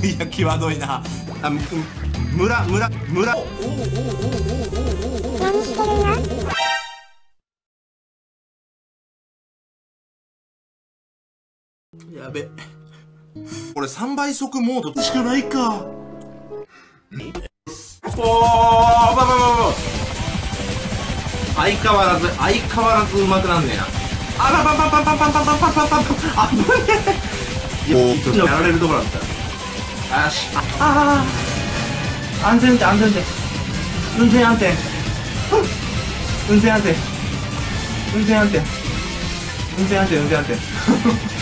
いや際どいな。あ、村。 何してるの？ やべ。俺3倍速モードしかないか。おー、相変わらずうまくなんねえな。あばばばばばばばばばばばば、あぶねえ。いや、ちょっとやられるところだった。よし。安全運転。運転安定。運転安定。